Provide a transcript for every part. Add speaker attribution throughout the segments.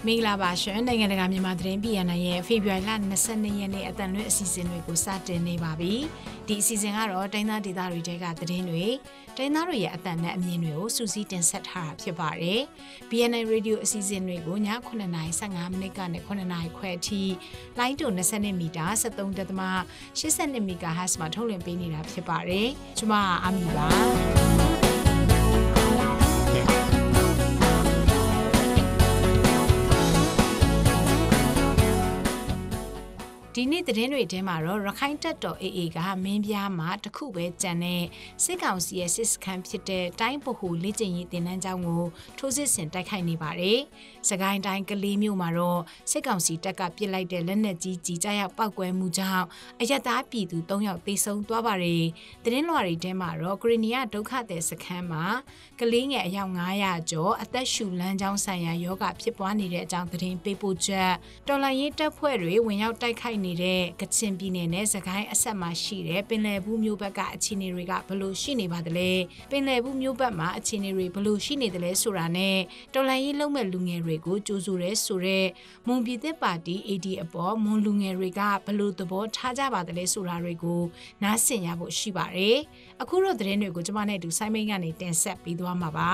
Speaker 1: မင်္ဂလာပါရှင်နိုင်ငံတကာမြန်မာသတင်း PNN ရဲ့ဖေဖော်ဝါရီလ22ရက်နေ့အတန်လွှင့်အစီအစဉ်တွေကိုစတင်နေပါပြီဒီအစီအစဉ်ကတော့တိုင်းသားဒေသတွေတဲကသတင်းတွေတိုင်းသားတွေရဲ့အတန်နဲ့အမြင်တွေကိုစူးစီးတင်ဆက်ထားတာဖြစ်ပါတယ် PNN Radio အစီအစဉ်တွေကိုည9:15မိနစ်ကနေ9:00ခွဲအထိလိုင်းတူ20မီတာ73.82 MHz မှာထုတ်လွှင့်ပေးနေတာဖြစ်ပါတယ်ကျွန်မအာမီပါဒီနေ့သတင်းတွေထဲမှာတော့ရခိုင်တပ်တော် AA ကမင်းပြားမှာတခုပဲကြံတဲ့စစ်ကောင်စီရဲ့စစ်စခန်းဖြစ်တဲ့တိုင်းဗဟိုလေ့ကျင့်ရေးသင်တန်းကျောင်းကိုထိုးစစ်ဆင်တိုက်ခိုက်နေပါတယ်။စကိုင်းတိုင်းကလေးမြို့မှာတော့စစ်ကောင်စီတပ်ကပစ်လိုက်တဲ့လက်နက်ကြီးကြီးကြားရောက်ပောက်ကွဲမှုကြောင့်အရတားပြည်သူ3ယောက်သေဆုံးသွားပါတယ်။သတင်းလွှာတွေထဲမှာတော့ကရီနီယာဒုက္ခသည်စခန်းမှာကလေးငယ်အယောက်900ကျော်အသက်ရှူလမ်းကြောင်းဆိုင်ရာယောဂဖြစ်ပွားနေတဲ့အကြောင်းသတင်းပေးပို့ချက်တော်လှန်ရေးတပ်ဖွဲ့တွေဝင်ရောက်တိုက်ခိုက်နေတဲ့ကချင်ပြည်နယ်နဲ့စကိုင်းအဆက်မှာရှိတဲ့ပင်လယ်ဘူးမြို့ဘက်ကအခြေအနေတွေကဘလို့ရှိနေပါသလဲပင်လယ်ဘူးမြို့ဘက်မှာအခြေအနေတွေဘလို့ရှိနေသလဲဆိုတာနဲ့တော်လှန်ရေးလုပ်မဲ့လူငယ်တွေကိုကြိုးဆိုရဲဆိုတဲ့မွန်ပြည်သက်ပါတီ AD အပေါ်မွန်လူငယ်တွေကဘလို့သဘောထားကြပါသလဲဆိုတာတွေကိုနားဆင်ရဖို့ရှိပါတယ်အခုတော့သတင်းတွေကိုကျွန်မနဲ့အတူဆိုင်းမိန်ကနေတင်ဆက်ပေးသွားမှာပါ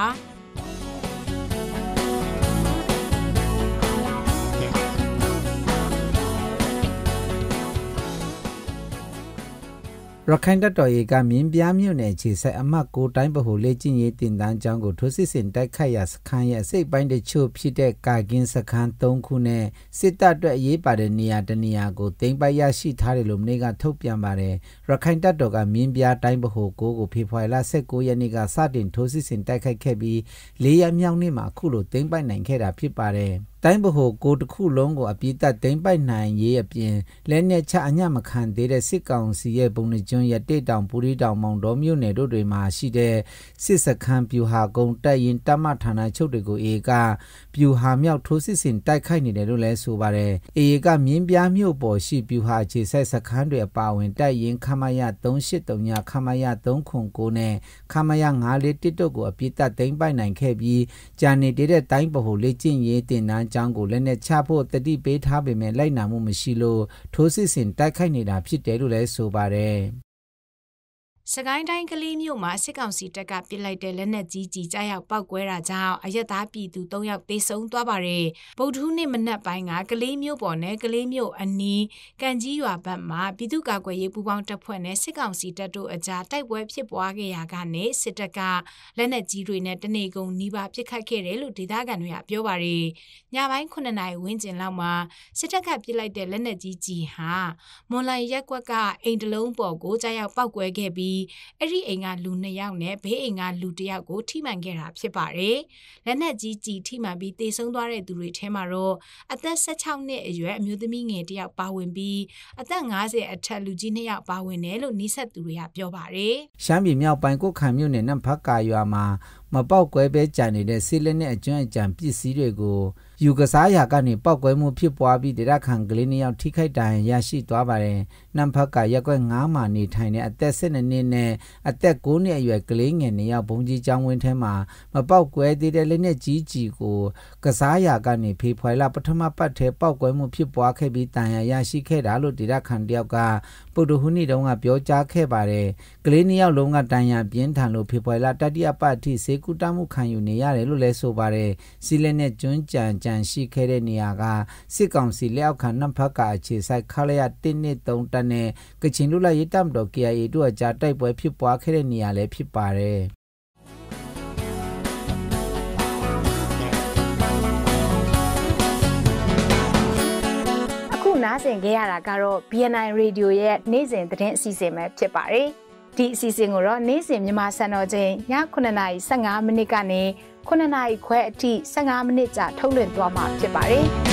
Speaker 2: ရခိုင်တပ်တော်ရေကမြင်းပြားမြို့နယ်ခြေဆိုင်အမှတ်9တိုင်းဗဟိုလေ့ကျင့်ရေးတင်တန်းကျောင်းကိုထိုးစစ်ဆင်တိုက်ခိုက်ရာစခန်းရဲ့အစိတ်ပိုင်းတချို့ဖြစ်တဲ့ကာကင်းစခန်း3ခုနဲ့စစ်တပ်အတွက်အရေးပါတဲ့နေရာတနေရာကိုသိမ်းပိုက်ရရှိထားတယ်လို့မနေ့ကထုတ်ပြန်ပါတယ်ရခိုင်တပ်တော်ကမြင်းပြားတိုင်းဗဟို9ကိုဖေဖော်ဝါရီလ19ရက်နေ့ကစတင်ထိုးစစ်ဆင်တိုက်ခိုက်ခဲ့ပြီး4ရက်မြောက်နေ့မှာအခုလိုသိမ်းပိုက်နိုင်ခဲ့တာဖြစ်ပါတယ်တိုင်းဗဟိုကိုတစ်ခုလုံးကိုအပြည့်သက်သိမ်းပိုက်နိုင်ရေးအပြင်လက်နက်ချအညမခံသေးတဲ့စစ်ကောင်စီရဲ့ပုံနှကျွန်းရတိတောင်ပူရီတောင်မောင်တော်မြို့နယ်တို့တွေမှာရှိတဲ့စစ်စခန်းပြူဟာကုန်းတပ်ရင်တမဌာနချုပ်တွေကိုအေကပြူဟာမြောက်ထိုးစစ်ဆင်တိုက်ခိုက်နေတယ်လို့လည်းဆိုပါတယ်အေကမြင်းပြားမြို့ပေါ်ရှိပြူဟာခြေဆက်စခန်းတွေအပါအဝင်တပ်ရင်ခမရ383ညခမရ309နဲ့ခမရ941တို့ကိုအပြည့်သက်သိမ်းပိုက်နိုင်ခဲ့ပြီးကြာနေတဲ့တိုင်းဗဟိုလေ့ကျင့်ရေးတင်တန်းကျောင်းကိုလက်နက်ချဖို့တတိပေးထားပေမဲ့လိုက်နာမှုမရှိလို့ထိုးစစ်ဆင်တိုက်ခိုက်နေတာဖြစ်တယ်လို့လည်းဆိုပါတယ်
Speaker 1: စကိုင်းတိုင်းကလေးမြို့မှာစစ်ကောင်စီတပ်ကပစ်လိုက်တဲ့လက်နက်ကြီးကြီးကြားရောက်ပောက်ကွဲတာကြောင့်အရက်သားပြည်သူ3ယောက်သေဆုံးသွားပါတယ်။ဗုဒ္ဓဟူးနေ့မနက်ပိုင်းကကလေးမြို့ပေါ်နဲ့ကလေးမြို့အနီးကန်ကြီးရွာဘက်မှာပြည်သူ့ကာကွယ်ရေးပူးပေါင်းတပ်ဖွဲ့နဲ့စစ်ကောင်စီတပ်တို့အကြားတိုက်ပွဲဖြစ်ပွားခဲ့ရာကနေစစ်တပ်ကလက်နက်ကြီးတွေနဲ့တနေကုန်နီးပါးပစ်ခတ်ခဲ့တယ်လို့ဒေသခံတွေကပြောပါတယ်။ညပိုင်း9နာရီဝန်းကျင်လောက်မှာစစ်တပ်ကပစ်လိုက်တဲ့လက်နက်ကြီးကြီးဟာမွန်လန်ရက်ကွက်ကအိမ်တလုံးပေါ်ကိုကြားရောက်ပောက်ကွဲခဲ့ပြီးအဲ့ဒီအိမ်ကလူ2ယောက်နဲ့ဘေးအိမ်ကလူ1ယောက်ကိုထိမှန်ခဲ့တာဖြစ်ပါတယ်။လက်နက်ကြီးကြီးထိမှန်ပြီးသေဆုံးသွားတဲ့သူတွေထဲမှာတော့အသက်16နှစ်အရွယ်အမျိုးသမီးငယ်1ယောက်ပါဝင်ပြီးအသက်50အထက်လူကြီး2ယောက်ပါဝင်တယ်လို့နှိဆက်သူတွေကပြောပါတယ်
Speaker 2: ။ရှမ်းပြည်မြောက်ပိုင်းကိုခံမြို့နယ်နံဖတ်ကာရွာမှာမပောက်ကွဲပဲကြံနေတဲ့ဆီလက်နဲ့အကျွမ်းအကြံပစ္စည်းတွေကိုယူကစားရာကနေပောက်ကွဲမှုဖြစ်ပွားပြီးဒေသခံကလေး2ယောက်ထိခိုက်ဒဏ်ရာရရှိသွားပါတယ်။နံဖတ်ကာရက်ကွက်9မှာနေထိုင်တဲ့အသက်12နှစ်နဲ့အသက်9နှစ်အရွယ်ကလေးငယ်2ယောက်ဘုံကြီးကျောင်းဝင်းထဲမှာမပောက်ကွဲသေးတဲ့လက်နက်ကြီးကြီးကိုကစားရာကနေဖေဖော်ဝါရီလပထမပတ်ထဲပောက်ကွဲမှုဖြစ်ပွားခဲ့ပြီးဒဏ်ရာရရှိခဲ့တာလို့ဒေသခံတယောက်ကပုဒ္ဓဟူးနေ့တုန်းကပြောကြားခဲ့ပါတယ်။ကလေး2ယောက်လုံးကဒဏ်ရာပြင်းထန်လို့ဖေဖော်ဝါရီလတတိယပတ်အထိစေကူတမှုခံယူနေရတယ်လို့လည်းဆိုပါတယ်။စီလက်နဲ့ကျွန်းကြံရှိခဲ့တဲ့နေရာကစစ်ကောင်စီလက်အောက်ခံနံဖတ်ကာအခြေစိုက်ခလရ123တပ်နဲ့ကချင်လူလိုက်ရေးတပ်မတော် KIA တို့အကြားတိုက်ပွဲဖြစ်ပွားခဲ့တဲ့နေရာလည်းဖြစ်ပါတယ်။
Speaker 1: နားဆင်ခဲ့ရတာကတော့ BNN Radio ရဲ့နေ့စဉ်သတင်းအစီအစဉ်ပဲဖြစ်ပါတယ်။ဒီအစီအစဉ်ကိုတော့နေ့စဉ်မြန်မာစံတော်ချိန်ည9:15မိနစ်ကနေ9:00ခွဲအထိ15မိနစ်ကြာထုတ်လွှင့်သွားမှာဖြစ်ပါတယ်။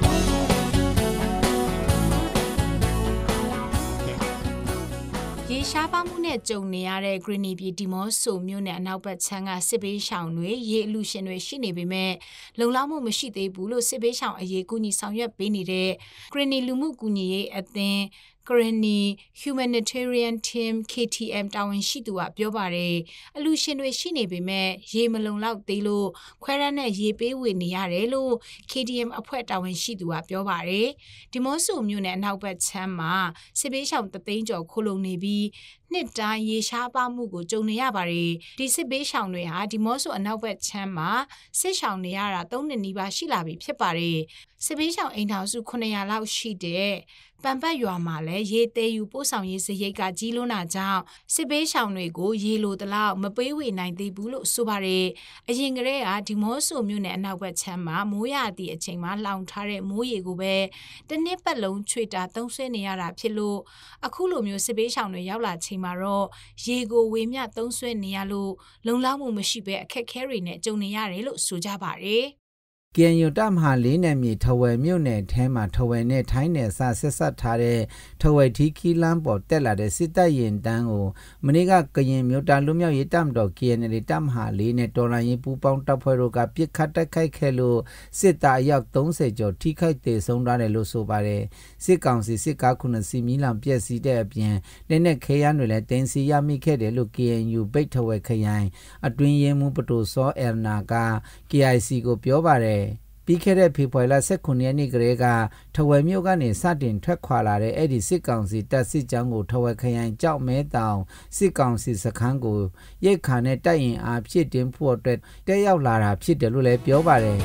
Speaker 1: ရေရှားပါမှုနဲ့ကြုံနေရတဲ့ Greeny ပြည်ဒီမော့ဆိုမြို့နယ်အနောက်ဘက်ခြမ်းကစစ်ဘေးရှောင်တွေရေအလူရှင်တွေရှိနေပေမဲ့လုံလောက်မှုမရှိသေးဘူးလို့စစ်ဘေးရှောင်အရေးကူညီဆောင်ရွက်ပေးနေတဲ့ Greeny လူမှုကူညီရေးအသင်း Granny Humanitarian Team KTM တာဝန်ရှိသူကပြောပါတယ်အလူရှင်တွေရှိနေပေမဲ့ရေမလုံလောက်သေးလို့ခွဲရမ်းနဲ့ရေပေးဝေနေရတယ်လို့ KTM အဖွဲ့တာဝန်ရှိသူကပြောပါတယ်ဒီမော့ဆိုမြို့နယ်အနောက်ဘက်ချမ်းမှာစစ်ပေးရှောင်တသိန်းကျော်ခိုလုံနေပြီးနှစ်တိုင်းရေရှားပါမှုကိုကြုံနေရပါတယ်ဒီစစ်ပေးရှောင်တွေဟာဒီမော့ဆိုအနောက်ဘက်ချမ်းမှာစစ်ရှောင်နေရတာ3နှစ်နီးပါးရှိလာပြီဖြစ်ပါတယ်စစ်ပေးရှောင်အိမ်ထောင်စု900လောက်ရှိတဲ့ပန်ပတ်ရွာမှာလည်းရေသေးယူပို့ဆောင်ရေးစရိတ်ကကြီးလွန်းတာကြောင့်စစ်ပေးရှောင်တွေကိုရေလိုတလောက်မပေးဝေနိုင်သေးဘူးလို့ဆိုပါတယ်အရင်ကတည်းကဒီမော့ဆိုမြို့နယ်အနောက်ဘက်ချမ်းမှာမိုးရသည့်အချိန်မှာလောင်ထားတဲ့မိုးရေကိုပဲတစ်နှစ်ပတ်လုံးချွေတာသုံးဆွဲနေရတာဖြစ်လို့အခုလိုမျိုးစစ်ပေးရှောင်တွေရောက်လာချိန်မှာတော့ရေကိုဝေမျှသုံးဆွဲနေရလို့လုံလောက်မှုမရှိဘဲအခက်အခဲတွေနဲ့ကြုံနေရတယ်လို့ဆိုကြပါတယ်
Speaker 2: ကင်ယုတမဟာလေးနယ်မြေထဝယ်မြို့နယ်ထဲမှာထဝယ်နဲ့ထိုင်းနယ်ဆက်ဆက်ထားတဲ့ထဝယ်ထီခီလမ်းပေါ်တက်လာတဲ့စစ်တပ်ရင်တန်းကိုမနေ့ကကရင်မြို့တာလူမျိုးရေးတပ်မတော် KNL တပ်မဟာလေးနဲ့တော်လိုင်းရေးပူးပေါင်းတပ်ဖွဲ့တို့ကပြစ်ခတ်တိုက်ခိုက်ခဲ့လို့စစ်သားအယောက်30ကျော်ထိခိုက်ဒေဆုံးသွားတယ်လို့ဆိုပါတယ်စစ်ကောင်စီစစ်ကား9စီးမီလောင်ပျက်စီးတဲ့အပြင်လက်နက်ခဲယမ်းတွေလည်းတင်စီရမိခဲ့တယ်လို့ KNU ဘိတ်ထဝယ်ခရိုင်အတွင်းရေးမှူးပတိုစောအယ်နာက KIC ကိုပြောပါတယ်ပြီးခဲ့တဲ့ဖေဖော်ဝါရီလ19ရက်နေ့ကလေးကထဝယ်မြို့ကနေစတင်ထွက်ခွာလာတဲ့အဲ့ဒီစစ်ကောင်စီတပ်စစ်ကြောင်းကိုထဝယ်ခရိုင်ကြောက်မဲတောင်စစ်ကောင်စီစခန်းကိုရိတ်ခါနဲ့တိုက်ရင်အားဖြစ်တင်ဖို့အတွက်တက်ရောက်လာတာဖြစ်တယ်လို့လည်းပြောပါတယ်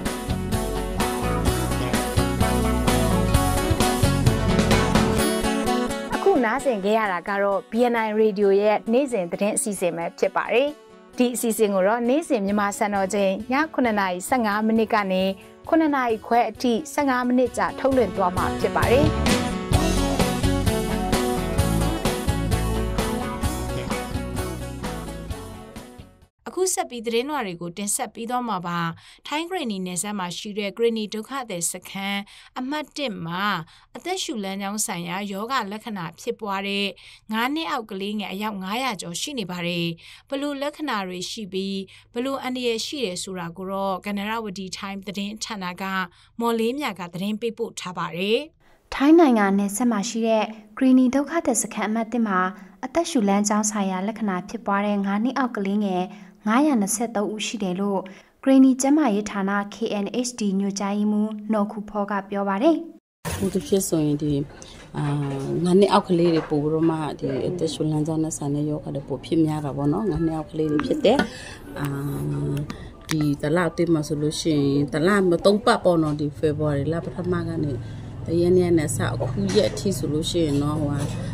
Speaker 1: အခုနားဆင်ကြရတာကတော့ BNI Radio ရဲ့နေ့စဉ်သတင်းအစီအစဉ်ပဲဖြစ်ပါတယ်ဒီအစီအစဉ်ကိုတော့နေ့စဉ်မြန်မာစံတော်ချိန်ည9:15မိနစ်ကနေ9:00ခွဲအထိ15မိနစ်ကြာထုတ်လွှင့်သွားမှာဖြစ်ပါတယ်။အခုဆက်ပြီးသတင်းလွှာတွေကိုတင်ဆက်ပြီးတော့မှာပါထိုင်းဂရနီနယ်စပ်မှာရှိတဲ့ဂရနီဒုက္ခသည်စခန်းအမှတ်1မှာအသက်ရှူလမ်းကြောင်းဆိုင်ရာယောဂလက္ခဏာဖြစ်ပွားတဲ့9နှစ်အောက်ကလေးငယ်အယောက်900ကျော်ရှိနေပါတယ်ဘလို့လက္ခဏာတွေရှိပြီးဘလို့အန္တရာယ်ရှိတယ်ဆိုတာကိုတော့ကနရဝတီထိုင်းသတင်းဌာနကမော်လေးမြကသတင်းပေးပို့ထားပါတယ်
Speaker 3: ထိုင်းနိုင်ငံနယ်စပ်မှာရှိတဲ့ဂရီနီဒုက္ခသည်စခန်းအမှတ်1မှာအသက်ရှူလမ်းကြောင်းဆိုင်ရာလက္ခဏာဖြစ်ပွားတဲ့9နှစ်အောက်ကလေးငယ်923ဦးရှိတယ်လို့ဂရီနီကျန်းမာရေးဌာန KNHD ညွှန်ကြားရေးမှူးနော်ခုဖောကပြောပါတယ်
Speaker 4: ။ဒီဖြစ်ဆိုရင်ဒီ9နှစ်အောက်ကလေးတွေပို့ပြီးတော့မှဒီအသက်ရှူလမ်းကြောင်းနဲ့ဆိုင်တဲ့ယောဂတွေပို့ဖြစ်များတာပေါ့နော်9နှစ်အောက်ကလေးတွေဖြစ်တဲ့ဒီတလအတိတ်မှာဆိုလို့ရှိရင်တလမ3ပတ်ပေါ့နော်ဒီ February လပထမကနေတရနေ့နဲ့စအခုရက်အထိဆိုလို့ရှိရင်တော့ဟို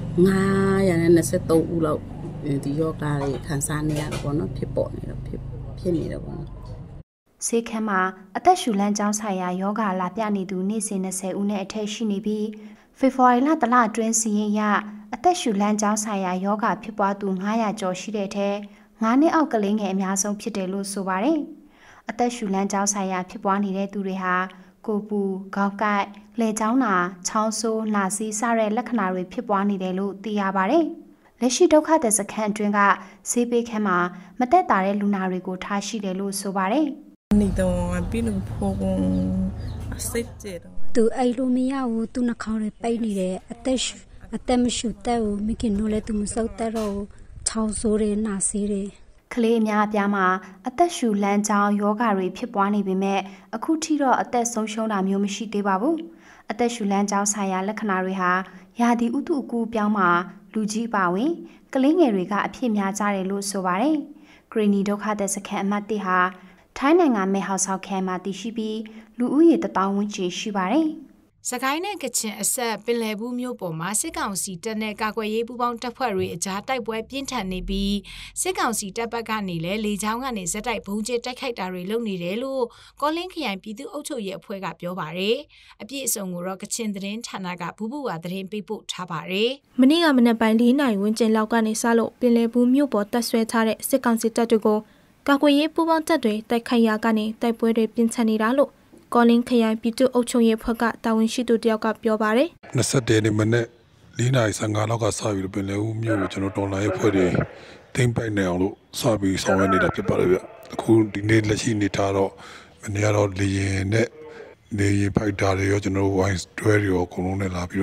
Speaker 4: 923ဦးလောက်ဒီယောဂတွေခံစားနေရတယ်ပေါ့နော်ဖြစ်ပေါ်နေတော့ဖြစ်နေတော့ပေါ့နော်
Speaker 3: ဆေးခန်းမှာအသက်ရှူလမ်းကြောင်းဆိုင်ရာယောဂလာပြနေသူနေ့စဉ်20ဦးနဲ့အထက်ရှိနေပြီးဖေဖော်ဝါရီလတလအတွင်းစီရင်ရအသက်ရှူလမ်းကြောင်းဆိုင်ရာယောဂဖြစ်ပွားသူ900ကျော်ရှိတဲ့ထဲ9နှစ်အောက်ကလေးငယ်အများဆုံးဖြစ်တယ်လို့ဆိုပါတယ်အသက်ရှူလမ်းကြောင်းဆိုင်ရာဖြစ်ပွားနေတဲ့သူတွေဟာကိုပူခေါင်းကိုက်လေချောင်းနာချောင်းဆိုးနှာစေးစတဲ့လက္ခဏာတွေဖြစ်ပွားနေတယ်လို့သိရပါတယ်လက်ရှိဒုက္ခသည်စခန်းအတွင်းကဆေးပေးခန်းမှာမသက်သာတဲ့လူနာတွေကိုထားရှိတယ်လို့ဆိုပါတယ်
Speaker 5: နေတော့ပြီးလို့ဖို့အစိတ်ကျတော့
Speaker 6: သူအဲ့လိုမရဘူးသူနှာခေါင်းတွေပိတ်နေတယ်အသက်မရှူတတ်ဘူးမိခင်တို့လည်းသူမစောက်တတ်တော့ချောင်းဆိုးတယ်နှာစေးတယ်
Speaker 3: ကလေးအများအပြားမှာအသက်ရှူလမ်းကြောင်းယောဂတွေဖြစ်ပွားနေပေမဲ့အခုထိတော့အသက်ဆုံးရှုံးတာမျိုးမရှိသေးပါဘူးအသက်ရှူလမ်းကြောင်းဆိုင်ရာလက္ခဏာတွေဟာရာသီဥတုအကူပြောင်းမှာလူကြီးပါဝင်ကလေးငယ်တွေကအဖြစ်များကြတယ်လို့ဆိုပါတယ်ဂရီနီဒုက္ခသည်စခန်းအမှတ်1ဟာထိုင်းနိုင်ငံမဲဟောက်ဆောက်ခန်းမှာတည်ရှိပြီးလူဦးရေ1000ဝန်းကျင်ရှိပါတယ်
Speaker 1: စကိုင်းနဲ့ကချင်အဆက်ပင်လယ်ဘူးမြို့ပေါ်မှာစစ်ကောင်စီတပ်နဲ့ကာကွယ်ရေးပူးပေါင်းတပ်ဖွဲ့တွေအကြားတိုက်ပွဲပြင်းထန်နေပြီးစစ်ကောင်စီတပ်ဘက်ကနေလည်းလေကြောင်းကနေဇက်တိုက်ဘုံကျဲတိုက်ခိုက်တာတွေလုပ်နေတယ်လို့ကောလင်းခရိုင်ပြည်သူ့အုပ်ချုပ်ရေးအဖွဲ့ကပြောပါတယ်။အပြည့်အစုံကိုတော့ကချင်သတင်းဌာနကဘူးဘူးဝါသတင်းပေးပို့ထားပါတယ်
Speaker 7: ။မနေ့ကမနက်ပိုင်း4နာရီဝန်းကျင်လောက်ကနေစလို့ပင်လယ်ဘူးမြို့ပေါ်တပ်ဆွဲထားတဲ့စစ်ကောင်စီတပ်တွေကိုကာကွယ်ရေးပူးပေါင်းတပ်တွေတိုက်ခိုက်ရာကနေတိုက်ပွဲတွေပြင်းထန်နေတာလို့ကောလင်းခရိုင်ပြည်သူ့အုပ်ချုပ်ရေးအဖွဲ့ကတာဝန်ရှိသူတယောက်ကပြောပါတယ်
Speaker 8: ။21ရက်နေ့မနေ့4:15လောက်ကစပြီးပင်လယ်ဦးမြို့ကိုကျွန်တော်တော်လာရေးဖွဲ့တွေသိမ်းပိုက်နေအောင်လို့စပြီးဆောင်ရွက်နေတာဖြစ်ပါတယ်ဗျ။အခုဒီနေ့လက်ရှိနေထားတော့မနေ့ကတော့လေရင်နဲ့လေရင်ဖိုက်တာတွေရောကျွန်တော်ဝိုင်းတွဲတွေရောအကုန်လုံးနဲ့လာပြီးတော့ပ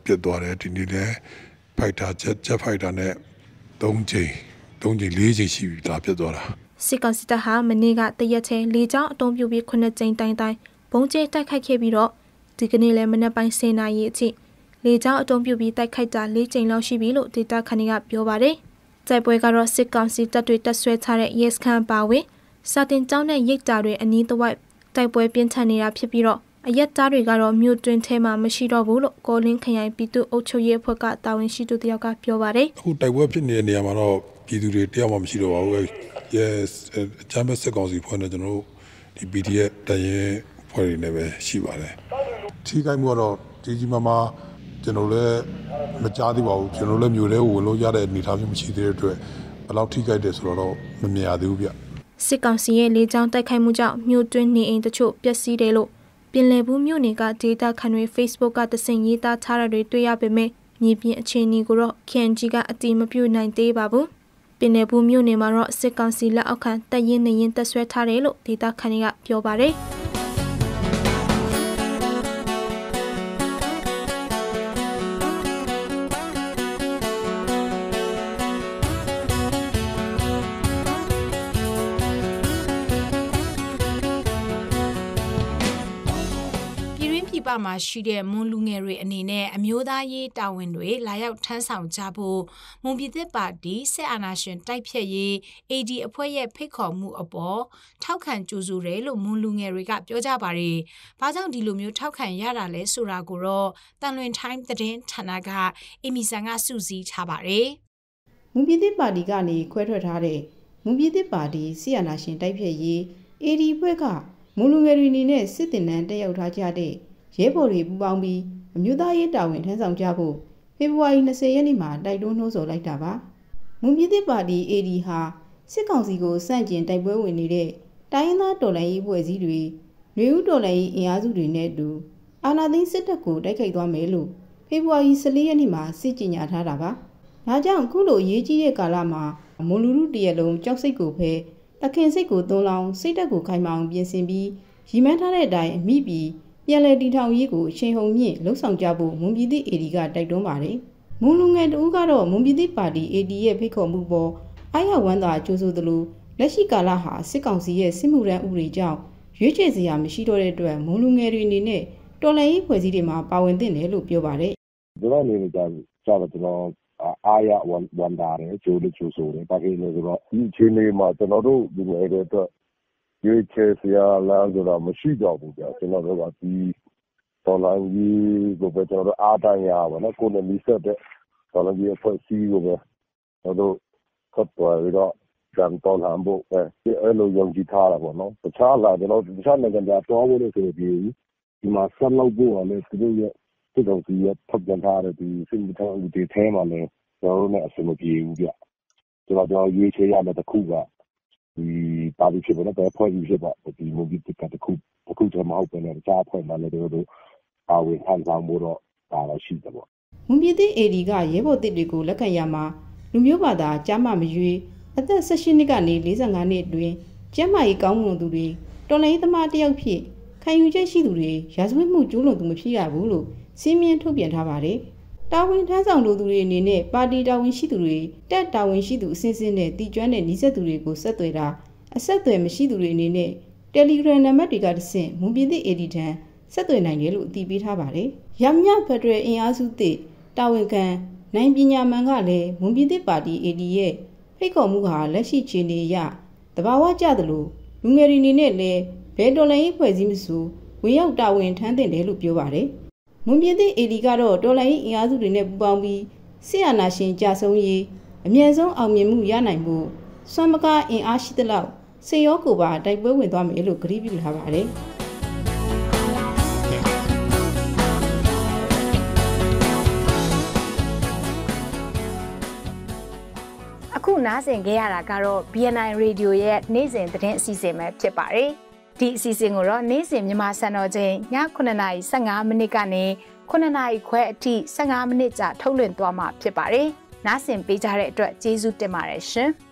Speaker 8: ပြတ်သွားတယ်ဒီနေ့လည်းဖိုက်တာချက်ဖိုက်တာနဲ့3ချိန်4ချိန်ရှိပြီဒါပြတ်သွားတာ
Speaker 7: စစ်ကောင်စီတပ်ဟာမနေ့ကတရက်ချင်း၄ကြောင်းအုံပြုပြီး9ချိန်တိုင်းဘုံကျဲတိုက်ခိုက်ခဲ့ပြီးတော့ဒီကနေ့လည်းမနက်ပိုင်း10:00နာရီအထိ၄ကြောင်းအုံပြုပြီးတိုက်ခိုက်တာ4ချိန်လောက်ရှိပြီလို့ဒေတာခဏကပြောပါတယ်။တိုက်ပွဲကတော့စစ်ကောင်စီတပ်တွေတပ်ဆွဲထားတဲ့ရဲစခန်းပါဝင်စာတင်ကျောင်းနဲ့ရိတ်တာတွေအနီးတစ်ဝိုက်တိုက်ပွဲပြင်းထန်နေတာဖြစ်ပြီးတော့အရက်သားတွေကတော့မြို့တွင်းထဲမှာမရှိတော့ဘူးလို့ကောလင်းခရိုင်ပြည်သူ့အုပ်ချုပ်ရေးအဖွဲ့ကတာဝန်ရှိသူတယောက်ကပြောပါတယ်
Speaker 8: ။အခုတိုက်ပွဲဖြစ်နေတဲ့နေရာမှာတော့ပြည်သူတွေတယောက်မှမရှိတော့ပါဘူး။ Yes အကြမ်းဖက်စစ်ကောင်စီဖွဲ့နေကျွန်တော်တို့ဒီ PDF တရင်ဖွဲ့တွေနဲ့ပဲရှိပါတယ်။ထိခိုက်မှုကတော့ကြီးမားမားကျွန်တော်လည်းမကြားသေးပါဘူးကျွန်တော်လည်းမျိုးလေးဝင်လို့ရတဲ့အနေအထားမျိုးမရှိသေးတဲ့အတွက်ဘယ်လောက်ထိခိုက်တယ်ဆိုတော့မမြင်ရသေးဘူးဗျ
Speaker 7: စစ်ကောင်စီရဲ့လေကြောင်းတိုက်ခိုက်မှုကြောင့်မြို့တွင်းနေအိမ်တချို့ပျက်စီးတယ်လို့ပြင်လယ်ဘူးမြို့နယ်ကဒေတာခန်တွေ Facebook ကတဆင့်ရေးသားထားတာတွေတွေ့ရပေမဲ့မြေပြင်အခြေအနေကိုတော့ KNG ကအတိမပြုနိုင်သေးပါဘူးပြင်လယ်ဘူးမြို့နယ်မှာတော့စစ်ကောင်စီလက်အောက်ခံတပ်ရင်းနေရင်တပ်ဆွဲထားတယ်လို့ဒေတာခန်တွေကပြောပါတယ်
Speaker 1: ပမှာရှိတဲ့မွန်လူငယ်တွေအနေနဲ့အမျိုးသားရေးတာဝန်တွေလာရောက်ထမ်းဆောင်ကြဖို့မွန်ပြည်သစ်ပါတီစစ်အာဏာရှင်တိုက်ဖျက်ရေး AD အဖွဲ့ရဲ့ဖိတ်ခေါ်မှုအပေါ်ထောက်ခံကြိုဆိုတယ်လို့မွန်လူငယ်တွေကပြောကြပါတယ်။ဘာကြောင့်ဒီလိုမျိုးထောက်ခံရတာလဲဆိုတာကိုတော့တန်လွင်တိုင်းသတင်းဌာနကအီမီဆန်ကစုစည်းထားပါတယ်
Speaker 9: ။မွန်ပြည်သစ်ပါတီကနေခွဲထွက်ထားတဲ့မွန်ပြည်သစ်ပါတီစစ်အာဏာရှင်တိုက်ဖျက်ရေး AD အဖွဲ့ကမွန်လူငယ်တွေအနေနဲ့စစ်တင်နန်းတက်ရောက်ထားကြတဲ့ရဲဘော်တွေပူးပေါင်းပြီးအမျိုးသားရေးတာဝန်ထမ်းဆောင်ကြဖို့ဖေဖော်ဝါရီ20ရက်နေ့မှာတိုက်တွန်းနှိုးဆော်လိုက်တာပါ။မွန်ပြည်သစ်ပါတီ AD ဟာစစ်ကောင်စီကိုစန့်ကျင်တိုက်ပွဲဝင်နေတဲ့တိုင်းရင်းသားတော်လှန်ရေးအဖွဲ့အစည်းတွေ၊မျိုးဦးတော်လှန်ရေးအင်အားစုတွေနဲ့အတူအာဏာသိမ်းစစ်တပ်ကိုတိုက်ခိုက်သွားမယ်လို့ဖေဖော်ဝါရီ14ရက်နေ့မှာစစ်ကြေညာထားတာပါ။ဒါကြောင့်အခုလိုအရေးကြီးတဲ့ကာလမှာမွန်လူထုတရက်လုံးကြောက်စိတ်ကိုဖဲတခင်စိတ်ကိုသွန်းလောင်းစိတ်တက်ကိုခိုင်မာအောင်ပြင်ဆင်ပြီးရည်မှန်းထားတဲ့အတိုင်းအမိပြီးပြန်လည်တည်ထောင်ရေးကိုအချိန်ဟုန်မြင့်လှုံ့ဆော်ကြဖို့မွန်ပြည်သစ် AD ကတိုက်တွန်းပါတယ်။မွန်လူငယ်တဦးကတော့မွန်ပြည်သစ်ပါတီ AD ရဲ့ဖိတ်ခေါ်မှုပေါ်အားရဝမ်းသာကြိုးဆိုသလိုလက်ရှိကာလဟာစစ်ကောင်စီရဲ့စစ်မှုထမ်းဥပဒေကြောင့်ရွေးချယ်စရာမရှိတော့တဲ့အတွက်မွန်လူငယ်တွေအနေနဲ့တော်လှန်ရေးဖွဲ့စည်းတွေမှာပါဝင်သင့်တယ်လို့ပြောပါတယ်
Speaker 10: ။ကျွန်တော်အနေနဲ့ကျွန်တော်အားရဝမ်းသာတယ်ကြိုးလို့ကြိုးဆိုတယ်။ဒါပေမဲ့ဆိုတော့ဒီအချိန်လေးမှာကျွန်တော်တို့လူငယ်တွေအတွက်ရွေးချယ်စရာလမ်းဆိုတာမရှိတော့ဘူးကြာကျွန်တော်တို့ကဒီတော်လှန်ရေးကိုပဲကျွန်တော်တို့အားတိုင်းရပါတော့ကိုယ်နဲ့မိဆက်တဲ့တော်လှန်ရေးအဖွဲ့အစည်းကိုပဲကျွန်တော်တို့ဖတ်ပေါ်ပြီးတော့ကြံတော်လှန်ဖို့အဲ့လိုယုံကြည်ထားတာပေါ့နော်တခြားလာကျွန်တော်တခြားနိုင်ငံသားတော်ဖို့လို့ဆိုပြီးဒီမှာဆက်လုပ်ဖို့ကလည်းသူတို့ရဲ့စစ်ကောင်စီရဲ့ဖတ်ပြန်ထားတဲ့ဒီစစ်မှုထမ်းဥပဒေထဲမှာလည်းကျွန်တော်တို့နဲ့အဆင်မပြေဘူးဗျကျွန်တော်ရွေးချယ်ရတဲ့တစ်ခုကဒီပါတီဖြစ်ပေါ်တဲ့ဖွဲ့စည်းဖြစ်ပါဒီမူပြီးတတစ်ခုတည်းမဟုတ်ဘဲနဲ့ကြားဖွဲ့မှလည်းတို့အာဝင်ထမ်းဆောင်မှုတော့ဒါလည်းရှိတယ်ပေါ့
Speaker 9: မွန်ပြည်သစ် AD ကရဲဘော်တစ်တွေကိုလက်ခံရမှာလူမျိုးဘာသာကြားမမရွေးအသက်18နှစ်ကနေ45နှစ်အတွင်းကျန်းမာရေးကောင်းမွန်သူတွေတော်လှန်ရေးသမားတယောက်ဖြစ်ခံယူချက်ရှိသူတွေရာဇဝတ်မှုကျူးလွန်သူမဖြစ်ရဘူးလို့စီမင်းထုတ်ပြန်ထားပါတယ်တာဝန်ထမ်းဆောင်သူတွေအနေနဲ့ပါတီတာဝန်ရှိသူတွေတက်တာဝန်ရှိသူအစဉ်စဉ်နဲ့တည်ကျွမ်းတဲ့နှိစက်သူတွေကိုဆက်သွယ်တာအဆက်အသွယ်မရှိသူတွေအနေနဲ့ Telegram နံပါတ်တွေကတဆင့်မွန်ပြည်သစ် AD ထံဆက်သွယ်နိုင်တယ်လို့အတည်ပြုထားပါတယ်။ရမညဖက်ဒရယ်အင်အားစုသစ်တာဝန်ခံနိုင်ပညာမှန်ကလည်းမွန်ပြည်သစ်ပါတီ AD ရဲ့ဖိတ်ခေါ်မှုဟာလက်ရှိခြေနေအရတဘာဝကျသလိုလူငယ်တွေအနေနဲ့လည်းဘယ်တော်လှန်ရေးဖွဲ့စည်းမဆိုဝင်ရောက်တာဝန်ထမ်းသင့်တယ်လို့ပြောပါတယ်။မွန်ပြည်သစ် AD ကတော့တော်လှန်ရေးအင်အားစုတွေနဲ့ပူးပေါင်းပြီးစစ်အာဏာရှင်ကြာဆုံးရေးအမြဲဆုံးအောင်မြင်မှုရနိုင်ဖို့စွမ်းမကားအင်အားရှိသလောက်စေရောကိုပါတိုက်ပွဲဝင်သွားမယ်လို့ကြေညာပြုထားပါတယ်။
Speaker 1: အခုနားဆင်ခဲ့ရတာကတော့ BNI Radio ရဲ့နေ့စဉ်သတင်းအစီအစဉ်ပဲဖြစ်ပါတယ်။ဒီအစီအစဉ်ကိုတော့နေ့စဉ်မြန်မာစံတော်ချိန်ည9:15မိနစ်ကနေ9:00ခွဲအထိ15မိနစ်ကြာထုတ်လွှင့်သွားမှာဖြစ်ပါတယ်။နားဆင်ပေးကြတဲ့အတွက်ကျေးဇူးတင်ပါတယ်ရှင်။